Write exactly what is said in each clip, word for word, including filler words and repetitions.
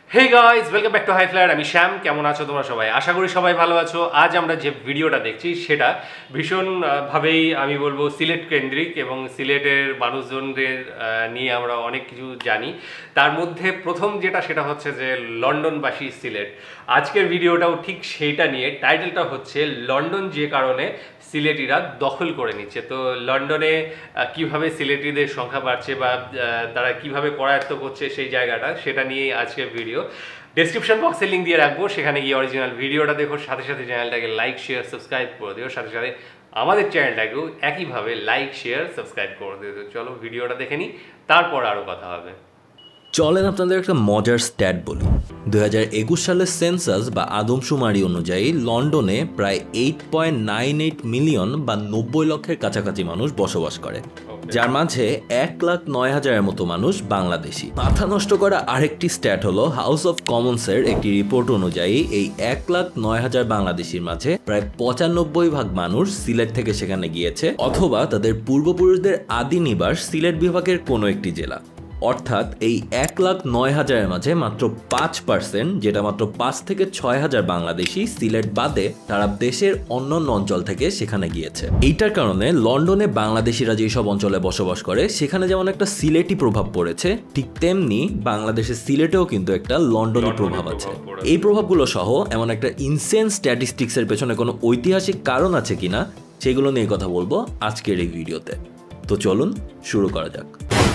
Hey guys, welcome back to High Flyer. আমি শ্যাম, কেমন আছো তোমরা সবাই? আশা করি সবাই ভালো আছো। আজ আমরা যে ভিডিওটা দেখছি সেটা ভীষণ ভাবেই আমি বলবো সিলেট কেন্দ্রিক এবং সিলেটের মানুষজনদের নিয়ে আমরা অনেক কিছু জানি। তার মধ্যে প্রথম যেটা সেটা হচ্ছে যে লন্ডনবাসী সিলেট। আজকের ভিডিওটাও ঠিক সেইটা নিয়ে, টাইটেলটা হচ্ছে লন্ডন যে কারণে সিলেটিরা দখল করে নিচ্ছে। তো লন্ডনে কিভাবে সিলেটিদের সংখ্যা বাড়ছে বা তারা কিভাবে করায়ত্ত করছে সেই জায়গাটা, সেটা নিয়েই আজকের ভিডিও। ডেসক্রিপশন বক্সে লিঙ্ক দিয়ে রাখবো, সেখানে গিয়ে অরিজিনাল ভিডিওটা দেখো, সাথে সাথে চ্যানেলটাকে লাইক শেয়ার সাবস্ক্রাইব করে দিও, সাথে সাথে আমাদের চ্যানেলটাকেও একইভাবে লাইক শেয়ার সাবস্ক্রাইব করে দিও। চলো ভিডিওটা দেখে নিই, তারপর আরও কথা হবে। চলেন আপনাদের একটা মজার স্ট্যাট বলি। দুই হাজার একুশ সালের সেন্সাস বা আদমশুমারি অনুযায়ী লন্ডনে প্রায় eight point nine eight million বা নব্বই লক্ষের কাছাকাছি মানুষ বসবাস করে, যার মাঝে এক লাখ নয় হাজারের মতো মানুষ বাংলাদেশি। মাথা নষ্ট করা আরেকটি স্ট্যাট হলো হাউস অফ কমন্সের একটি রিপোর্ট অনুযায়ী এই এক লাখ নয় হাজার বাংলাদেশির মাঝে প্রায় পঁচানব্বই ভাগ মানুষ সিলেট থেকে সেখানে গিয়েছে, অথবা তাদের পূর্বপুরুষদের আদি নিবাস সিলেট বিভাগের কোনো একটি জেলা। অর্থাৎ এই এক লাখ নয় হাজারের মাঝে মাত্র পাঁচ পার্সেন্ট, যেটা মাত্র পাঁচ থেকে ছয় হাজার বাংলাদেশি সিলেট বাদে তারা দেশের অন্যান্য অঞ্চল থেকে সেখানে গিয়েছে। এইটার কারণে লন্ডনে বাংলাদেশিরা যেসব অঞ্চলে বসবাস করে সেখানে যেমন একটা সিলেটি প্রভাব পড়েছে, ঠিক তেমনি বাংলাদেশের সিলেটেও কিন্তু একটা লন্ডনী প্রভাব আছে। এই প্রভাবগুলো সহ এমন একটা ইনসেন স্ট্যাটিস্টিক্সের পেছনে কোনো ঐতিহাসিক কারণ আছে কিনা সেগুলো নিয়ে কথা বলবো আজকের এই ভিডিওতে। তো চলুন শুরু করা যাক।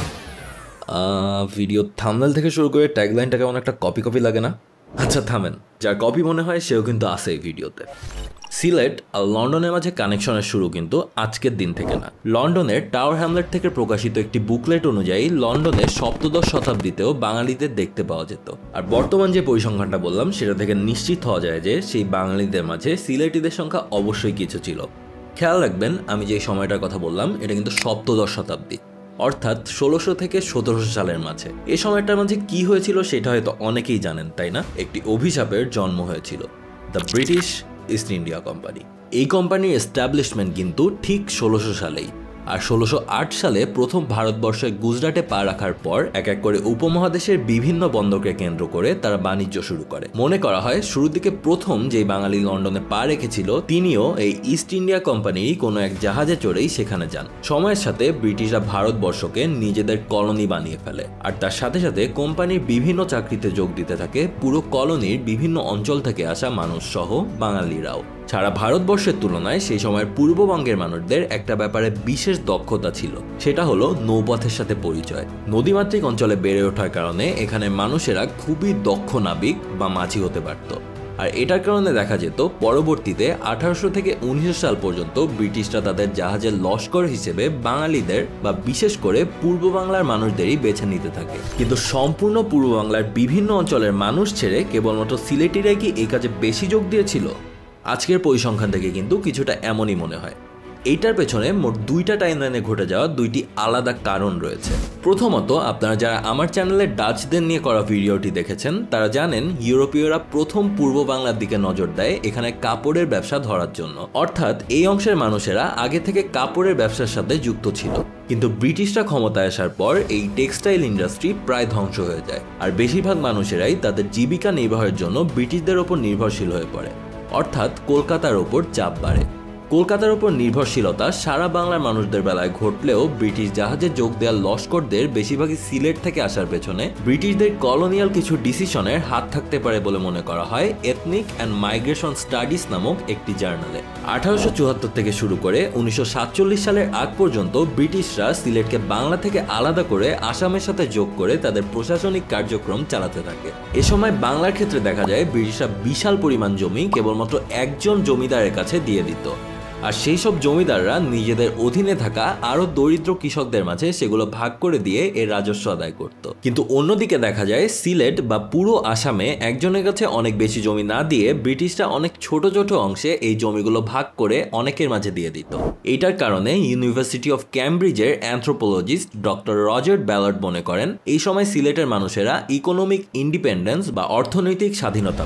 ভিডিও থাম্বনেল থেকে শুরু করে ট্যাগলাইনটা কেমন একটা কপি কপি লাগে না? আচ্ছা থামেন, যার কপি মনে হয় সেও কিন্তু আছে এই ভিডিওতে। সিলেট আর লন্ডনের মাঝে কানেকশনের শুরু কিন্তু আজকের দিন থেকে না। লন্ডনের টাওয়ার হ্যামলেট থেকে প্রকাশিত একটি বুকলেট অনুযায়ী লন্ডনের সপ্তদশ শতাব্দীতেও বাঙালিদের দেখতে পাওয়া যেত। আর বর্তমান যে পরিসংখ্যানটা বললাম সেটা থেকে নিশ্চিত হওয়া যায় যে সেই বাঙালিদের মাঝে সিলেটিদের সংখ্যা অবশ্যই কিছু ছিল। খেয়াল রাখবেন, আমি যে সময়টার কথা বললাম এটা কিন্তু সপ্তদশ শতাব্দী, অর্থাৎ ষোলোশো থেকে সতেরোশো সালের মাঝে। এই সময়টার মাঝে কি হয়েছিল সেটা হয়তো অনেকেই জানেন, তাই না? একটি অভিশাপের জন্ম হয়েছিল, the British East India Company. এই কোম্পানির এস্টাবলিশমেন্ট কিন্তু ঠিক ষোলোশো সালেই। আর ষোলোশো আট সালে প্রথম ভারতবর্ষে গুজরাটে পা রাখার পর এক এক করে উপমহাদেশের বিভিন্ন বন্দরকে কেন্দ্র করে তারা বাণিজ্য শুরু করে। মনে করা হয় শুরুর দিকে প্রথম যেই বাঙালি লন্ডনে পা রেখেছিল তিনিও এই ইস্ট ইন্ডিয়া কোম্পানির কোনো এক জাহাজে চড়েই সেখানে যান। সময়ের সাথে ব্রিটিশরা ভারতবর্ষকে নিজেদের কলোনি বানিয়ে ফেলে, আর তার সাথে সাথে কোম্পানির বিভিন্ন চাকরিতে যোগ দিতে থাকে পুরো কলোনির বিভিন্ন অঞ্চল থেকে আসা মানুষ সহ বাঙালিরাও। সারা ভারতবর্ষের তুলনায় সেই সময়ের পূর্ববঙ্গের মানুষদের একটা ব্যাপারে বিশেষ দক্ষতা ছিল, সেটা হলো নৌপথের সাথে পরিচয়। নদীমাতৃক অঞ্চলে বেড়ে ওঠার কারণে এখানে মানুষেরা খুবই দক্ষ নাবিক বা মাঝি হতে পারত। আর এটার কারণে দেখা যেত পরবর্তীতে আঠারোশো থেকে উনিশশো সাল পর্যন্ত ব্রিটিশরা তাদের জাহাজের লস্কর হিসেবে বাঙালিদের বা বিশেষ করে পূর্ব বাংলার মানুষদেরই বেছে নিতে থাকে। কিন্তু সম্পূর্ণ পূর্ব বাংলার বিভিন্ন অঞ্চলের মানুষ ছেড়ে কেবলমাত্র সিলেটিরাই কি এই কাজে বেশি যোগ দিয়েছিল? আজকের পরিসংখ্যান থেকে কিন্তু কিছুটা এমনই মনে হয়। এইটার পেছনে মোট দুইটা টাইমলাইনে ঘটে যাওয়া দুইটি আলাদা কারণ রয়েছে। প্রথমত, আপনারা যারা আমার চ্যানেলে ডাচদের নিয়ে করা ভিডিওটি দেখেছেন তারা জানেন ইউরোপীয়রা প্রথম পূর্ব বাংলার দিকে নজর দেয় এখানে কাপড়ের ব্যবসা ধরার জন্য। অর্থাৎ এই অংশের মানুষেরা আগে থেকে কাপড়ের ব্যবসার সাথে যুক্ত ছিল। কিন্তু ব্রিটিশরা ক্ষমতায় আসার পর এই টেক্সটাইল ইন্ডাস্ট্রি প্রায় ধ্বংস হয়ে যায়, আর বেশিরভাগ মানুষেরাই তাদের জীবিকা নির্বাহের জন্য ব্রিটিশদের ওপর নির্ভরশীল হয়ে পড়ে। অর্থাৎ কলকাতার ওপর চাপ বাড়ে। কলকাতার ওপর নির্ভরশীলতা সারা বাংলার মানুষদের বেলায় ঘটলেও ব্রিটিশ জাহাজে যোগ দেওয়া লস্করদের বেশিরভাগই সিলেট থেকে আসার পেছনে ব্রিটিশদের কলোনিয়াল কিছু ডিসিশনের হাত থাকতে পারে বলে মনে করা হয় এথনিক অ্যান্ড মাইগ্রেশন স্টাডিজ নামক একটি জার্নালে। আঠারোশো চুয়াত্তর থেকে শুরু করে উনিশশো সাতচল্লিশ সালের আগ পর্যন্ত ব্রিটিশরা সিলেটকে বাংলা থেকে আলাদা করে আসামের সাথে যোগ করে তাদের প্রশাসনিক কার্যক্রম চালাতে থাকে। এ সময় বাংলার ক্ষেত্রে দেখা যায় ব্রিটিশরা বিশাল পরিমাণ জমি কেবলমাত্র একজন জমিদারের কাছে দিয়ে দিত, আর সেই সব জমিদাররা নিজেদের অধীনে থাকা আরো দরিদ্র কৃষকদের মাঝে সেগুলো ভাগ করে দিয়ে এর রাজস্ব আদায় করত। কিন্তু অন্যদিকে দেখা যায় সিলেট বা পুরো আসামে একজনের কাছে অনেক বেশি জমি না দিয়ে ব্রিটিশরা অনেক ছোট ছোট অংশে এই জমিগুলো ভাগ করে অনেকের মাঝে দিয়ে দিত। এইটার কারণে ইউনিভার্সিটি অফ ক্যামব্রিজের অ্যানথ্রোপোলজিস্ট ডক্টর রজার ব্যালার্ড মনে করেন এই সময় সিলেটের মানুষেরা ইকোনমিক ইন্ডিপেন্ডেন্স বা অর্থনৈতিক স্বাধীনতা পায়।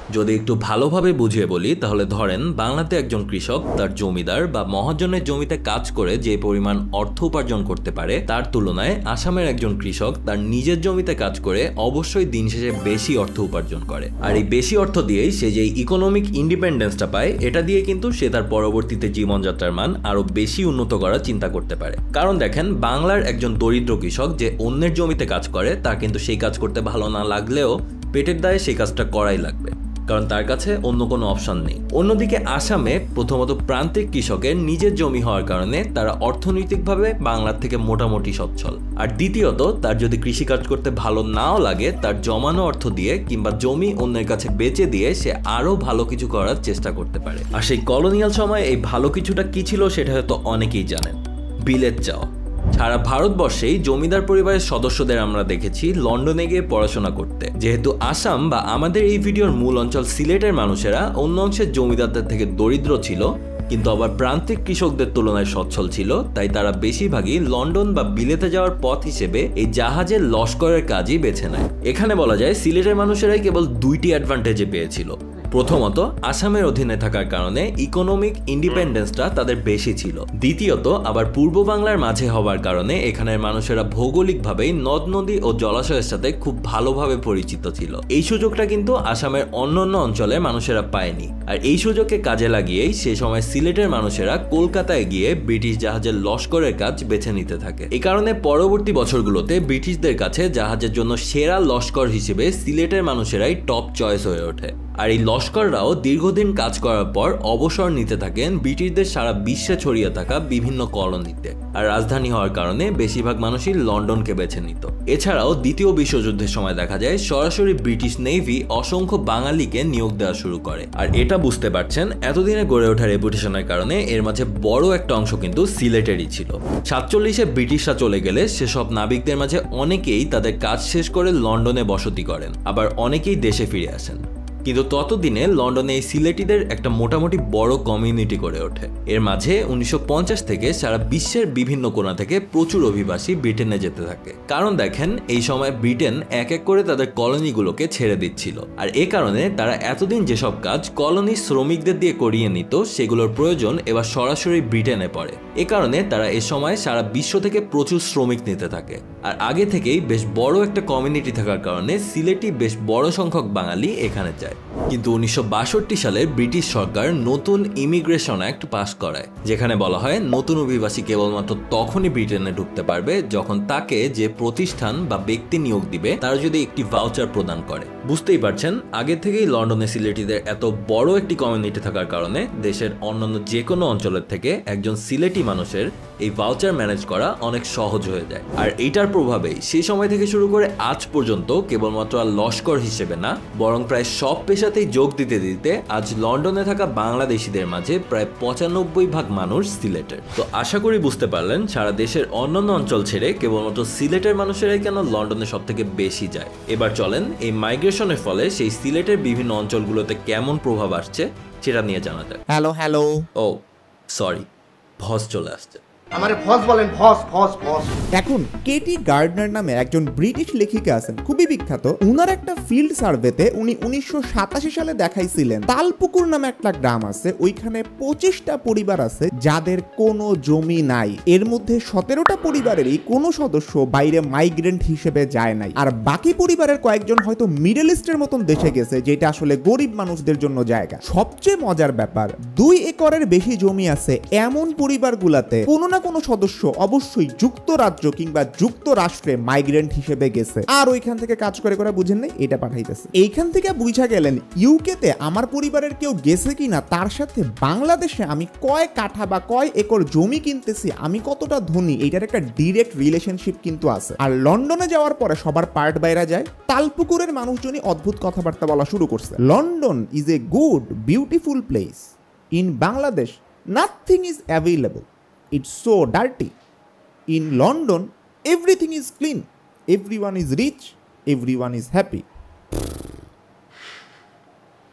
যদি একটু ভালোভাবে বুঝিয়ে বলি তাহলে ধরেন বাংলাতে একজন কৃষক তার জমিদার বা মহাজনের জমিতে কাজ করে যে পরিমাণ অর্থ উপার্জন করতে পারে তার তুলনায় আসামের একজন কৃষক তার নিজের জমিতে কাজ করে অবশ্যই দিন শেষে বেশি অর্থ উপার্জন করে। আর এই বেশি অর্থ দিয়েই সে যে ইকোনমিক ইন্ডিপেন্ডেন্সটা পায় এটা দিয়ে কিন্তু সে তার পরবর্তীতে জীবনযাত্রার মান আরো বেশি উন্নত করার চিন্তা করতে পারে। কারণ দেখেন বাংলার একজন দরিদ্র কৃষক যে অন্যের জমিতে কাজ করে তার কিন্তু সেই কাজ করতে ভালো না লাগলেও পেটের দায়ে সেই কাজটা করাই লাগবে, কারণ তার কাছে অন্য কোনো অপশন নেই। অন্যদিকে আসামে প্রথমত প্রান্তিক কৃষকের নিজের জমি হওয়ার কারণে তারা অর্থনৈতিকভাবে বাংলার থেকে মোটামুটি সচ্ছল। আর দ্বিতীয়ত তার যদি কৃষিকাজ করতে ভালো নাও লাগে তার জমানো অর্থ দিয়ে কিংবা জমি অন্যের কাছে বেচে দিয়ে সে আরো ভালো কিছু করার চেষ্টা করতে পারে। আর সেই কলোনিয়াল সময় এই ভালো কিছুটা কি ছিল সেটা হয়তো অনেকেই জানেন, বিলেত যাওয়া। সারা ভারতবর্ষেই জমিদার পরিবারের সদস্যদের আমরা দেখেছি লন্ডনে গিয়ে পড়াশোনা করতে। যেহেতু আসাম বা আমাদের এই ভিডিওর মূল অঞ্চল সিলেটের মানুষেরা অন্য অংশের জমিদারদের থেকে দরিদ্র ছিল কিন্তু আবার প্রান্তিক কৃষকদের তুলনায় সচ্ছল ছিল, তাই তারা বেশিরভাগই লন্ডন বা বিলেতে যাওয়ার পথ হিসেবে এই জাহাজের লস্করের কাজই বেছে নেয়। এখানে বলা যায় সিলেটের মানুষেরাই কেবল দুইটি অ্যাডভান্টেজে পেয়েছিল। প্রথমত আসামের অধীনে থাকার কারণে ইকোনমিক ইন্ডিপেন্ডেন্সটা তাদের বেশি ছিল। দ্বিতীয়ত আবার পূর্ব বাংলার মাঝে হওয়ার কারণে এখানের মানুষেরা ভৌগোলিকভাবেই নদ নদী ও জলাশয়ের সাথে খুব ভালোভাবে পরিচিত ছিল। এই সুযোগটা কিন্তু আসামের অন্যান্য অঞ্চলে মানুষেরা পায়নি। আর এই সুযোগকে কাজে লাগিয়েই সে সময় সিলেটের মানুষেরা কলকাতায় গিয়ে ব্রিটিশ জাহাজের লস্করের কাজ বেছে নিতে থাকে। এই কারণে পরবর্তী বছরগুলোতে ব্রিটিশদের কাছে জাহাজের জন্য সেরা লস্কর হিসেবে সিলেটের মানুষেরাই টপ চয়েস হয়ে ওঠে। আর এই লস্কররাও দীর্ঘদিন কাজ করার পর অবসর নিতে থাকেন ব্রিটিশদের সারা বিশ্বে ছড়িয়ে থাকা বিভিন্ন কলোনিতে। আর রাজধানী হওয়ার কারণে বেশিরভাগ মানুষই লন্ডনকে বেছে নিত। এছাড়াও দ্বিতীয় বিশ্বযুদ্ধের সময় দেখা যায় সরাসরি ব্রিটিশ নেভি অসংখ্য বাঙালিকে নিয়োগ দেওয়া শুরু করে। আর এটা বুঝতে পারছেন এতদিনে গড়ে ওঠা রেপুটেশনের কারণে এর মাঝে বড় একটা অংশ কিন্তু সিলেটেরই ছিল। সাতচল্লিশে ব্রিটিশরা চলে গেলে সেসব নাবিকদের মাঝে অনেকেই তাদের কাজ শেষ করে লন্ডনে বসতি করেন, আবার অনেকেই দেশে ফিরে আসেন। কিন্তু ততদিনে লন্ডনে এই সিলেটিদের একটা মোটামুটি বড় কমিউনিটি গড়ে ওঠে। এর মাঝে উনিশশো পঞ্চাশ থেকে সারা বিশ্বের বিভিন্ন কোণা থেকে প্রচুর অভিবাসী ব্রিটেনে যেতে থাকে। কারণ দেখেন এই সময় ব্রিটেন এক এক করে তাদের কলোনিগুলোকে ছেড়ে দিচ্ছিল। আর এ কারণে তারা এতদিন যেসব কাজ কলোনি শ্রমিকদের দিয়ে করিয়ে নিত সেগুলোর প্রয়োজন এবার সরাসরি ব্রিটেনে পড়ে। এ কারণে তারা এ সময় সারা বিশ্ব থেকে প্রচুর শ্রমিক নিতে থাকে। আর আগে থেকেই বেশ বড় একটা কমিউনিটি থাকার কারণে সিলেটি বেশ বড় সংখ্যক বাঙালি এখানে যায়। কিন্তু উনিশশো বাষট্টি সালে ব্রিটিশ সরকার নতুন ইমিগ্রেশন অ্যাক্ট পাস করায়, যেখানে বলা হয় নতুন অভিবাসী কেবলমাত্র তখনই ব্রিটেনে ঢুকতে পারবে যখন তাকে যে প্রতিষ্ঠান বা ব্যক্তি নিয়োগ দিবে তারা যদি একটি ভাউচার প্রদান করে। বুঝতেই পারছেন আগে থেকেই লন্ডনে সিলেটিদের এত বড় একটি কমিউনিটি থাকার কারণে দেশের অন্যান্য যে কোনো অঞ্চলের থেকে একজন সিলেটি মানুষের এই ভাউচার ম্যানেজ করা অনেক সহজ হয়ে যায়। আর এইটার প্রভাবেই সেই সময় থেকে শুরু করে আজ পর্যন্ত কেবলমাত্র আর লস্কর হিসেবে না বরং প্রায় সব পেশাতেই যোগ দিতে দিতে আজ লন্ডনে থাকা বাংলাদেশিদের মাঝে প্রায় পঁচানব্বই ভাগ মানুষ সিলেটের। তো আশা করি বুঝতে পারলেন সারা দেশের অন্যান্য অঞ্চল ছেড়ে কেবলমাত্র সিলেটের মানুষেরাই কেন লন্ডনে সব থেকে বেশি যায়। এবার চলেন এই মাইগ্রেশনের ফলে সেই সিলেটের বিভিন্ন অঞ্চলগুলোতে কেমন প্রভাব আসছে সেটা নিয়ে জানা যায়। হ্যালো হ্যালো ও সরি, ভস চলে আসছে। আমারে ফস বলেন, ফস ফস ফস। দেখুন, কেটি গার্ডনার নামে একজন ব্রিটিশ লেখিকা আছেন, খুবই বিখ্যাত। উনার একটা ফিল্ড সার্ভেতে উনি উনিশশো সাতাশি সালে দেখাইছিলেন তালপুকুর নামে একটা গ্রাম আছে, ওইখানে পঁচিশটা পরিবার আছে যাদের কোনো জমি নাই। এর মধ্যে সতেরোটা পরিবারেরই কোনো সদস্য বাইরে মাইগ্রেন্ট হিসেবে যায় নাই, আর বাকি পরিবারের কয়েকজন হয়তো মিডল ইস্টের মতন দেশে গেছে, যেটা আসলে গরিব মানুষদের জন্য জায়গা। সবচেয়ে মজার ব্যাপার, দুই একরের বেশি জমি আছে এমন পরিবারগুলাতে কোনো না কোনো সদস্য অবশ্যই যুক্তরাজ্য কিংবা যুক্তরাষ্ট্রে মাইগ্রেন্ট হিসেবে গেছে, আর ওইখান থেকে কাজ করে করে বুঝেন নাই এটা পাঠাইতেছে। এইখান থেকে বুঝা গেলেন ইউকেতে আমার পরিবারের কেউ গেছে কিনা, তার সাথে বাংলাদেশে আমি কয় কাঠা বা কয় একর জমি কিনতেছি, আমি কতটা ধনী, এইটার একটা ডিরেক্ট রিলেশনশিপ কিন্তু আছে। আর লন্ডনে যাওয়ার পরে সবার পার্ট বাইরা যায়। তালপুকুরের মানুষজনই অদ্ভুত কথাবার্তা বলা শুরু করছে। London is a good beautiful place, in Bangladesh nothing is available, it's so dirty. In London everything is clean, everyone is rich, everyone is happy.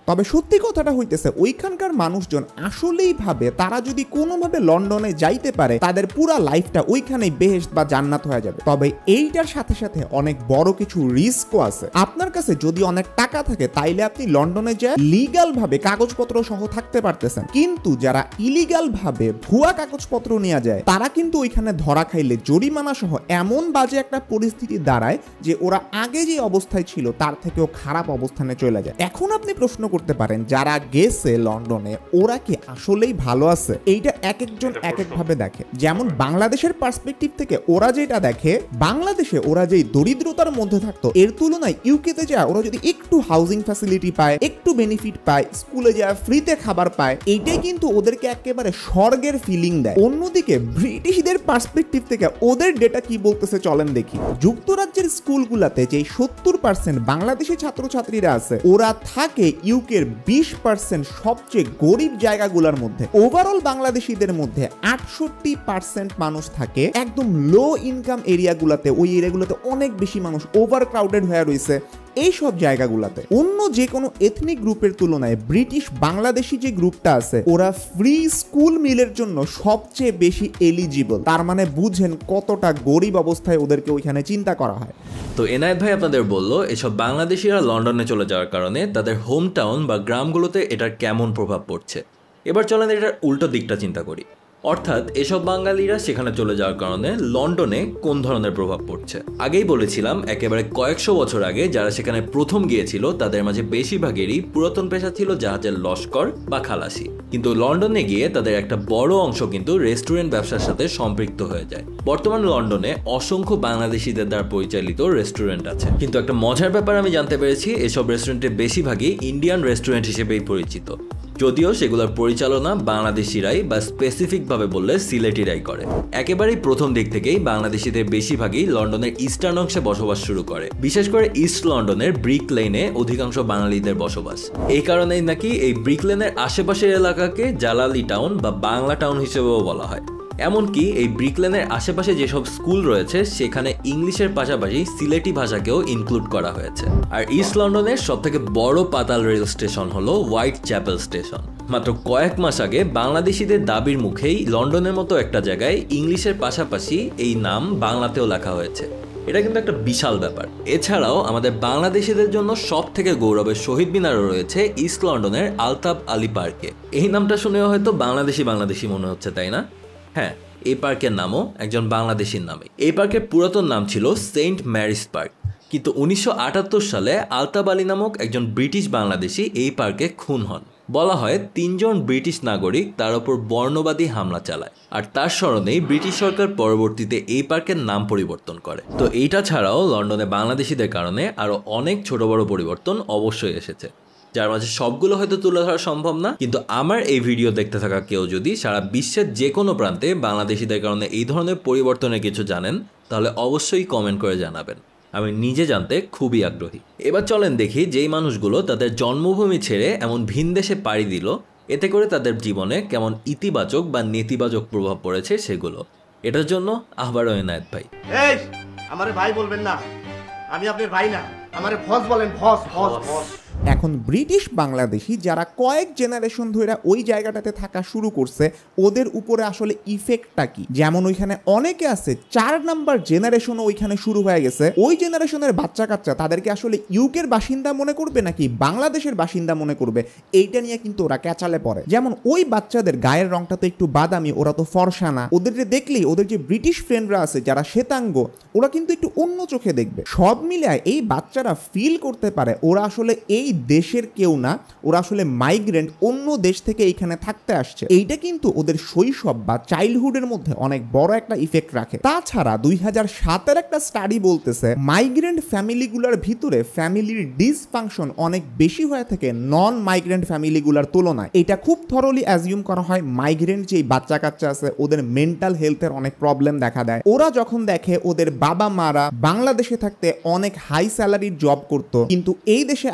তবে সত্যি কথাটা হইতেছে ওইখানকার মানুষজন আসলেই ভাবে তারা যদি কোনোভাবে লন্ডনে যাইতে পারে তাদের পুরা লাইফটা ওইখানেই বেহেশত বা জান্নাত হয়ে যাবে। তবে এইটার সাথে সাথে অনেক বড় কিছু রিস্কও আছে। আপনার কাছে যদি অনেক টাকা থাকে তাইলে আপনি লন্ডনে যায় লিগ্যাল ভাবে কাগজপত্র সহ থাকতে পারতেছেন, কিন্তু যারা ইলিগাল ভাবে ভুয়া কাগজপত্র নিয়ে যায় তারা কিন্তু ওইখানে ধরা খাইলে জরিমানা সহ এমন বাজে একটা পরিস্থিতি দাঁড়ায় যে ওরা আগে যে অবস্থায় ছিল তার থেকেও খারাপ অবস্থানে চলে যায়। এখন আপনি প্রশ্ন করতে পারেন যারা গেছে লন্ডনে ওরা কি আসলেই ভালো আছে? এইটা এক একজন এক এক ভাবে দেখে। যেমন বাংলাদেশের পার্সপেক্টিভ থেকে ওরা যেটা দেখে, বাংলাদেশে ওরা যেই দরিদ্রতার মধ্যে থাকতো এর তুলনায় ইউকেতে যায় ওরা যদি একটু হাউজিং ফ্যাসিলিটি পায়, একটু বেনিফিট পায়, স্কুলে যায় ফ্রিতে খাবার পায়, এইটাই কিন্তু ওদেরকে একেবারে স্বর্গের ফিলিং দেয়। অন্যদিকে ব্রিটিশদের পার্সপেক্টিভ থেকে ওদের ডেটা কি বলতেছে চলেন দেখি। যুক্তরাজ্যের স্কুলগুলোতে যে সত্তর পার্সেন্ট বাংলাদেশি ছাত্রছাত্রীরা আছে ওরা থাকে ইউকের বিশ পার্সেন্ট সবচেয়ে গরিব জায়গাগুলোর মধ্যে। ওভারঅল বাংলাদেশিদের মধ্যে আটষট্টি পার্সেন্ট মানুষ থাকে একদম লো ইনকাম এরিয়াগুলোতে। ওই এরিয়াগুলোতে অনেক বেশি মানুষ ওভার ক্রাউডেড হয়ে রয়েছে। এই সব জায়গাগুলোতে অন্য যে কোনো এথনিক গ্রুপের তুলনায় ব্রিটিশ বাংলাদেশি যে গ্রুপটা আছে ওরা ফ্রি স্কুল মিলের জন্য সবচেয়ে বেশি এলিজিবল। তার মানে বুঝেন কতটা গরিব অবস্থায় ওদেরকে ওইখানে চিন্তা করা হয়। তো এনায়েত ভাই আপনাদের বলল এসব বাংলাদেশিরা লন্ডনে চলে যাওয়ার কারণে তাদের হোম টাউন বা গ্রামগুলোতে এটার কেমন প্রভাব পড়ছে। এবার চলেন এটার উল্টো দিকটা চিন্তা করি, অর্থাৎ এসব বাঙালিরা সেখানে চলে যাওয়ার কারণে লন্ডনে কোন ধরনের প্রভাব পড়ছে। আগেই বলেছিলাম একেবারে কয়েকশো বছর আগে যারা সেখানে প্রথম গিয়েছিল তাদের মাঝে বেশিরভাগেরই পুরাতন পেশা ছিল জাহাজের লস্কর বা খালাসি, কিন্তু লন্ডনে গিয়ে তাদের একটা বড় অংশ কিন্তু রেস্টুরেন্ট ব্যবসার সাথে সম্পৃক্ত হয়ে যায়। বর্তমান লন্ডনে অসংখ্য বাংলাদেশিদের দ্বারা পরিচালিত রেস্টুরেন্ট আছে, কিন্তু একটা মজার ব্যাপার আমি জানতে পেরেছি এসব রেস্টুরেন্টের বেশিরভাগই ইন্ডিয়ান রেস্টুরেন্ট হিসেবেই পরিচিত, যদিও সেগুলোর পরিচালনা বাংলাদেশিরাই বা স্পেসিফিকভাবে বললে সিলেটিরাই করে। একেবারেই প্রথম দিক থেকেই বাংলাদেশিদের বেশিরভাগই লন্ডনের ইস্টার্ন অংশে বসবাস শুরু করে, বিশেষ করে ইস্ট লন্ডনের ব্রিক লেনে অধিকাংশ বাঙালিদের বসবাস। এই কারণেই নাকি এই ব্রিক লেনের আশেপাশের এলাকাকে জালালি টাউন বা বাংলা টাউন হিসেবেও বলা হয়। এমনকি এই ব্রিকলেনের আশেপাশে যেসব স্কুল রয়েছে সেখানে ইংলিশের পাশাপাশি সিলেটি ভাষাকেও ইনক্লুড করা হয়েছে। আর ইস্ট লন্ডনের সব থেকে বড় পাতাল রেল স্টেশন হলো হোয়াইট চ্যাপেল স্টেশন। মাত্র কয়েক মাস আগে বাংলাদেশিদের দাবির মুখেই লন্ডনের মতো একটা জায়গায় ইংলিশের পাশাপাশি এই নাম বাংলাতেও লেখা হয়েছে। এটা কিন্তু একটা বিশাল ব্যাপার। এছাড়াও আমাদের বাংলাদেশিদের জন্য সব থেকে গৌরবের শহীদ মিনারও রয়েছে ইস্ট লন্ডনের আলতাফ আলী পার্কে। এই নামটা শুনেও হয়তো বাংলাদেশি বাংলাদেশি মনে হচ্ছে, তাই না? হ্যাঁ, এই পার্কের নামও একজন বাংলাদেশির নামে। এই পার্কের পুরাতন নাম ছিল সেন্ট ম্যারিস পার্ক, কিন্তু উনিশশো আটাত্তর সালে আলতাফ আলী নামক একজন ব্রিটিশ বাংলাদেশি এই পার্কে খুন হন। বলা হয় তিনজন ব্রিটিশ নাগরিক তার উপর বর্ণবাদী হামলা চালায়, আর তার স্মরণেই ব্রিটিশ সরকার পরবর্তীতে এই পার্কের নাম পরিবর্তন করে। তো এইটা ছাড়াও লন্ডনে বাংলাদেশিদের কারণে আরো অনেক ছোট বড় পরিবর্তন অবশ্যই এসেছে, যার মাঝে সবগুলো হয়তো তুলে ধরা সম্ভব না। কিন্তু আমার এই ভিডিও দেখতে থাকা কেউ যদি সারা বিশ্বের যে কোনো প্রান্তে বাংলাদেশিদের কারণে এই ধরনের পরিবর্তনের কিছু জানেন তাহলে অবশ্যই কমেন্ট করে জানাবেন, আমি নিজে জানতে খুবই আগ্রহী। এবার চলেন দেখি যেই মানুষগুলো তাদের জন্মভূমি ছেড়ে এমন ভিন দেশে পাড়ি দিল এতে করে তাদের জীবনে কেমন ইতিবাচক বা নেতিবাচক প্রভাব পড়েছে সেগুলো। এটার জন্য আবারও এনায়েত ভাই। এই আমারে ভাই বলবেন না, আমি আপনার ভাই না, আমারে ফস বলেন, ফস ফস ফস। এখন ব্রিটিশ বাংলাদেশি যারা কয়েক জেনারেশন ধরে ওই জায়গাটাতে থাকা শুরু করছে ওদের উপরে আসলে ইফেক্টটা কি? যেমন ওইখানে অনেকে আছে চার নাম্বার জেনারেশনও ওইখানে শুরু হয়ে গেছে। ওই জেনারেশনের বাচ্চা কাচ্চা তাদেরকে আসলে ইউকের বাসিন্দা মনে করবে নাকি বাংলাদেশের বাসিন্দা মনে করবে, এইটা নিয়ে কিন্তু ওরা ক্যাচালে পড়ে। যেমন ওই বাচ্চাদের গায়ের রংটা তো একটু বাদামি, ওরা তো ফর্সা না। ওদের যে দেখলেই ওদের যে ব্রিটিশ ফ্রেন্ডরা আছে যারা শ্বেতাঙ্গ ওরা কিন্তু একটু অন্য চোখে দেখবে। সব মিলিয়ে এই বাচ্চারা ফিল করতে পারে ওরা আসলে এই দেশের কেউ না, ওরা আসলে মাইগ্রেন্ট, অন্য দেশ থেকে এইখানে থাকতে আসছে। এইটা কিন্তু ওদের শৈশব বা চাইল্ডহুডের মধ্যে অনেক বড় একটা ইফেক্ট রাখে। তাছাড়া দুই হাজার সাতের একটা স্টাডি বলতেছে মাইগ্রেন্ট ফ্যামিলিগুলোর ভিতরে ফ্যামিলির ডিসফাংশন অনেক বেশি হয়ে থাকে নন মাইগ্রেন্ট ফ্যামিলিগুলোর তুলনায়। এটা খুব থরলি অ্যাজিউম করা হয় মাইগ্রেন্ট যেই বাচ্চা কাচ্চা আছে ওদের মেন্টাল হেলথের অনেক প্রবলেম দেখা দেয়। ওরা যখন দেখে ওদের বাবা মারা বাংলাদেশে থাকতে অনেক হাই স্যালারির জব করতো কিন্তু এই দেশে আইসা লো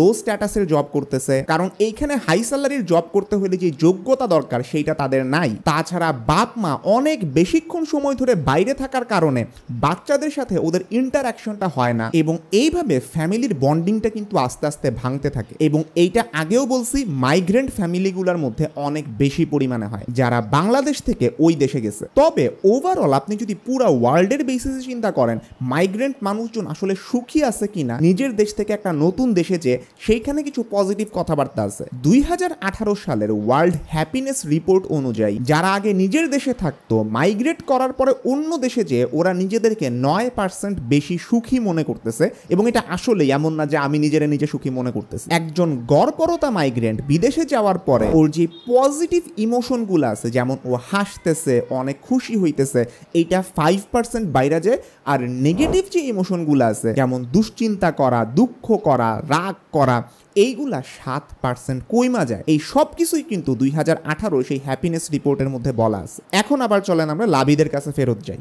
লো স্ট্যাটাসের জব করতেছে, কারণ এইখানে হাই স্যালারির জব করতে হলে যে যোগ্যতা দরকার সেইটা তাদের নাই। তাছাড়া বাপ মা অনেক বেশিক্ষণ সময় ধরে বাইরে থাকার কারণে বাচ্চাদের সাথে ওদের ইন্টারাকশনটা হয় না, এবং এইভাবে ফ্যামিলির বন্ডিংটা কিন্তু আস্তে আস্তে ভাঙতে থাকে। এবং এইটা আগেও বলছি, মাইগ্রেন্ট ফ্যামিলিগুলোর মধ্যে অনেক বেশি পরিমাণে হয় যারা বাংলাদেশ থেকে ওই দেশে গেছে। তবে ওভারঅল আপনি যদি পুরো ওয়ার্ল্ডের বেসিসে চিন্তা করেন, মাইগ্রেন্ট মানুষজন আসলে সুখী আছে কিনা নিজের দেশ থেকে একটা নতুন দেশে যে, সেইখানে কিছু পজিটিভ কথাবার্তা আছে। দুই হাজার আঠারো সালের ওয়ার্ল্ড হ্যাপিনেস রিপোর্ট অনুযায়ী যারা আগে নিজের দেশে থাকতো, মাইগ্রেট করার পরে অন্য দেশে যে ওরা নিজেদেরকে নয় পার্সেন্ট বেশি সুখী মনে করতেছে। এবং এটা আসলেই এমন না যে আমি নিজেরা নিজে সুখী মনে করতেছি। একজন গড়পরতা মাইগ্রেন্ট বিদেশে যাওয়ার পরে ওর যে পজিটিভ ইমোশনগুলো আছে, যেমন ও হাসতেছে, অনেক খুশি হইতেছে, এইটা ফাইভ পার্সেন্ট বাইরে যায়। আর নেগেটিভ যে ইমোশনগুলো আছে, যেমন দুশ্চিন্তা করা, দুঃখ করা, রাগ করা, এইগুলা সাত পার্সেন্ট কইমা যায়। এই সব কিছুই কিন্তু দুই হাজার আঠারো সেই হ্যাপিনেস রিপোর্টের মধ্যে বলা আছে। এখন আবার চলেন আমরা লাবিদের কাছে ফেরত যাই।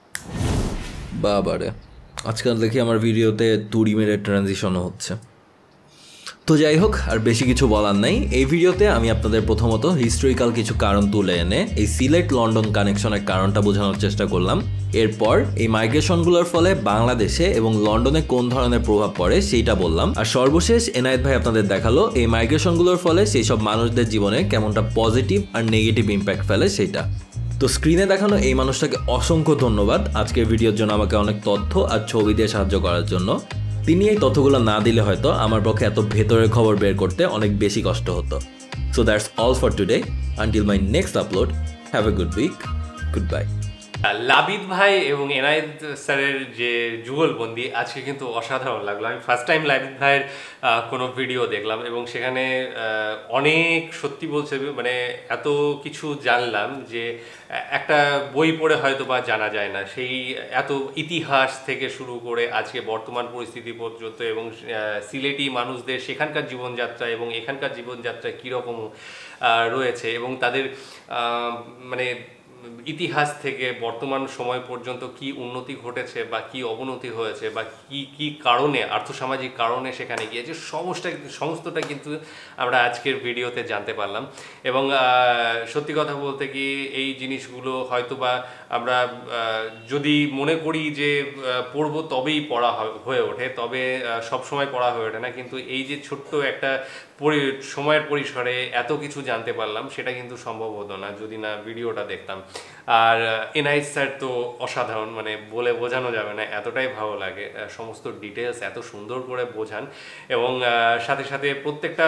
বাবারে, আজকাল দেখি আমার ভিডিওতে তুড়ি মেরে ট্রানজিশনও হচ্ছে। তো যাই হোক, আর বেশি কিছু বলার নাই। এই ভিডিওতে আমি আপনাদের প্রথমত হিস্টোরিক্যাল কিছু কারণ তুলে এনে এই সিলেট লন্ডন কানেকশনের কারণটা বোঝানোর চেষ্টা করলাম। এরপর এই মাইগ্রেশনগুলোর ফলে বাংলাদেশে এবং লন্ডনে কোন ধরনের প্রভাব পড়ে সেইটা বললাম। আর সর্বশেষ এনায়েত ভাই আপনাদের দেখালো এই মাইগ্রেশনগুলোর ফলে সেই সব মানুষদের জীবনে কেমনটা পজিটিভ আর নেগেটিভ ইম্প্যাক্ট ফেলে সেইটা। তো স্ক্রিনে দেখানো এই মানুষটাকে অসংখ্য ধন্যবাদ আজকের ভিডিওর জন্য আমাকে অনেক তথ্য আর ছবি দিয়ে সাহায্য করার জন্য। তিনি এই তথ্যগুলো না দিলে হয়তো আমার পক্ষে এত ভেতরের খবর বের করতে অনেক বেশি কষ্ট হতো। So that's all for today. Until my next upload, have a good week, goodbye. Labid ভাই এবং এনায়েত স্যারের যে যুগলবন্দি আজকে কিন্তু অসাধারণ লাগলো। আমি ফার্স্ট টাইম লাবিদ ভাইয়ের কোনো ভিডিও দেখলাম এবং সেখানে অনেক সত্যি বলছে, মানে এত কিছু জানলাম যে একটা বই পড়ে হয়তো বা জানা যায় না। সেই এত ইতিহাস থেকে শুরু করে আজকে বর্তমান পরিস্থিতি পর্যন্ত, এবং সিলেটি মানুষদের সেখানকার জীবনযাত্রা এবং এখানকার জীবনযাত্রা কীরকম রয়েছে, এবং তাদের মানে ইতিহাস থেকে বর্তমান সময় পর্যন্ত কি উন্নতি ঘটেছে বা কি অবনতি হয়েছে বা কি কি কারণে, আর্থসামাজিক কারণে সেখানে গিয়েছে, সমস্ত সমস্তটা কিন্তু আমরা আজকের ভিডিওতে জানতে পারলাম। এবং সত্যি কথা বলতে কি, এই জিনিসগুলো হয়তো বা আমরা যদি মনে করি যে পড়বো তবেই পড়া হয়ে ওঠে, তবে সবসময় পড়া হয়ে ওঠে না। কিন্তু এই যে ছোট্ট একটা সময়ের পরিসরে এত কিছু জানতে পারলাম, সেটা কিন্তু সম্ভব হতো না যদি না ভিডিওটা দেখতাম। আর এনআইএস স্যার তো অসাধারণ, মানে বলে বোঝানো যাবে না, এতটাই ভালো লাগে। সমস্ত ডিটেলস এত সুন্দর করে বোঝান এবং সাথে সাথে প্রত্যেকটা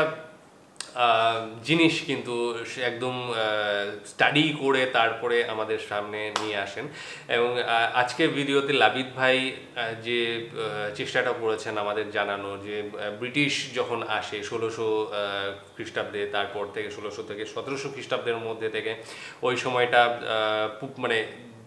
জিনিস কিন্তু একদম স্টাডি করে তারপরে আমাদের সামনে নিয়ে আসেন। এবং আজকের ভিডিওতে লাবিদ ভাই যে চেষ্টাটা করেছেন আমাদের জানানো, যে ব্রিটিশ যখন আসে ষোলোশো খ্রিস্টাব্দে, তারপর থেকে ষোলোশো থেকে সতেরোশো খ্রিস্টাব্দের মধ্যে থেকে ওই সময়টা মানে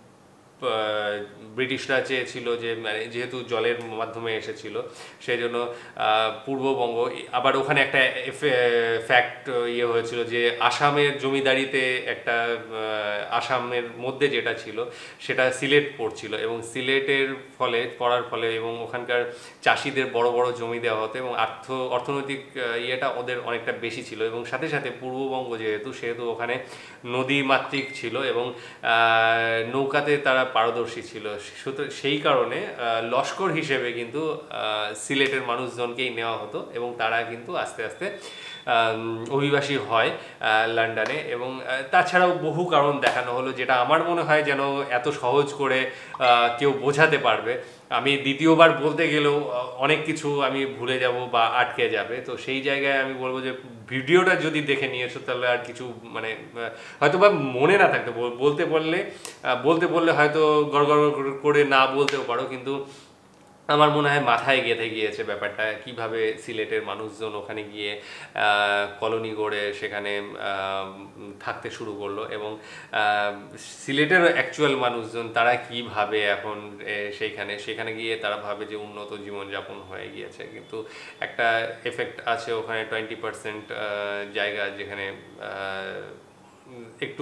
ব্রিটিশরা চেয়েছিল যে, মানে যেহেতু জলের মাধ্যমে এসেছিল সেই জন্য পূর্ববঙ্গ, আবার ওখানে একটা ফ্যাক্ট ইয়ে হয়েছিল যে আসামের জমিদারিতে একটা, আসামের মধ্যে যেটা ছিল সেটা সিলেট পড়ছিল, এবং সিলেটের ফলে পড়ার ফলে এবং ওখানকার চাষিদের বড় বড় জমি দেওয়া হতো এবং অর্থ অর্থনৈতিক ইয়েটা ওদের অনেকটা বেশি ছিল। এবং সাথে সাথে পূর্ববঙ্গ যেহেতু সেহেতু ওখানে নদী মাতৃক ছিল এবং নৌকাতে তারা পারদর্শী ছিল, সেই কারণে লস্কর হিসেবে কিন্তু সিলেটের মানুষজনকেই নেওয়া হতো এবং তারা কিন্তু আস্তে আস্তে অভিবাসী হয় লন্ডনে। এবং তাছাড়াও বহু কারণ দেখানো হলো, যেটা আমার মনে হয় যেন এত সহজ করে কেউ বোঝাতে পারবে। আমি দ্বিতীয়বার বলতে গেলেও অনেক কিছু আমি ভুলে যাব বা আটকে যাবে। তো সেই জায়গায় আমি বলবো যে ভিডিওটা যদি দেখে নিয়েছো তাহলে আর কিছু মানে হয়তো বা মনে না থাকতে, বলতে বললে বলতে বললে হয়তো গড়গড় করে না বলতেও পারো, কিন্তু আমার মনে হয় মাথায় গেঁথে গিয়েছে ব্যাপারটা, কিভাবে সিলেটের মানুষজন ওখানে গিয়ে কলোনি গড়ে সেখানে থাকতে শুরু করলো এবং সিলেটের অ্যাকচুয়াল মানুষজন তারা কিভাবে এখন সেইখানে সেখানে গিয়ে তারা ভাবে যে উন্নত জীবনযাপন হয়ে গিয়েছে, কিন্তু একটা এফেক্ট আছে ওখানে টোয়েন্টি পার্সেন্ট জায়গা যেখানে একটু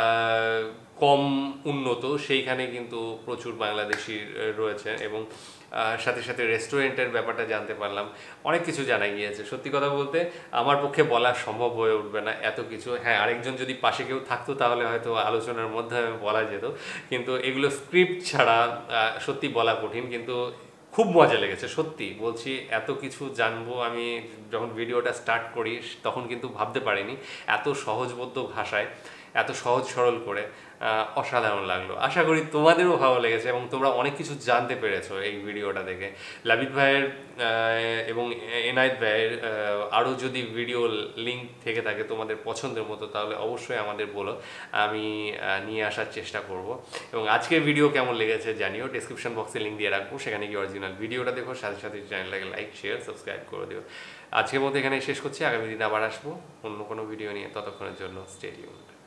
কম উন্নত, সেইখানে কিন্তু প্রচুর বাংলাদেশি রয়েছে। এবং সাথে সাথে রেস্টুরেন্টের ব্যাপারটা জানতে পারলাম, অনেক কিছু জানা গিয়েছে। সত্যি কথা বলতে আমার পক্ষে বলা সম্ভব হয়ে উঠবে না এত কিছু। হ্যাঁ, আরেকজন যদি পাশে কেউ থাকতো তাহলে হয়তো আলোচনার মধ্যে বলা যেত, কিন্তু এগুলো স্ক্রিপ্ট ছাড়া সত্যি বলা কঠিন। কিন্তু খুব মজা লেগেছে, সত্যি বলছি। এত কিছু জানবো আমি যখন ভিডিওটা স্টার্ট করি তখন কিন্তু ভাবতে পারিনি এত সহজবোধ্য ভাষায়, এত সহজ সরল করে, অসাধারণ লাগলো। আশা করি তোমাদেরও ভালো লেগেছে এবং তোমরা অনেক কিছু জানতে পেরেছো এই ভিডিওটা দেখে। লাবিদ ভাইয়ের এবং এনায়েত ভাইয়ের আরও যদি ভিডিও লিঙ্ক থেকে থাকে তোমাদের পছন্দের মতো তাহলে অবশ্যই আমাদের বলো, আমি নিয়ে আসার চেষ্টা করব। এবং আজকের ভিডিও কেমন লেগেছে জানিও, ডেসক্রিপশন বক্সে লিঙ্ক দিয়ে রাখবো, সেখানে গিয়ে অরিজিনাল ভিডিওটা দেখো, সাথে সাথে চ্যানেলটাকে লাইক শেয়ার সাবস্ক্রাইব করে দিও। আজকের মতো এখানে শেষ করছি, আগামী দিন আবার আসবো অন্য কোনো ভিডিও নিয়ে, ততক্ষণের জন্য স্টে টিউনড।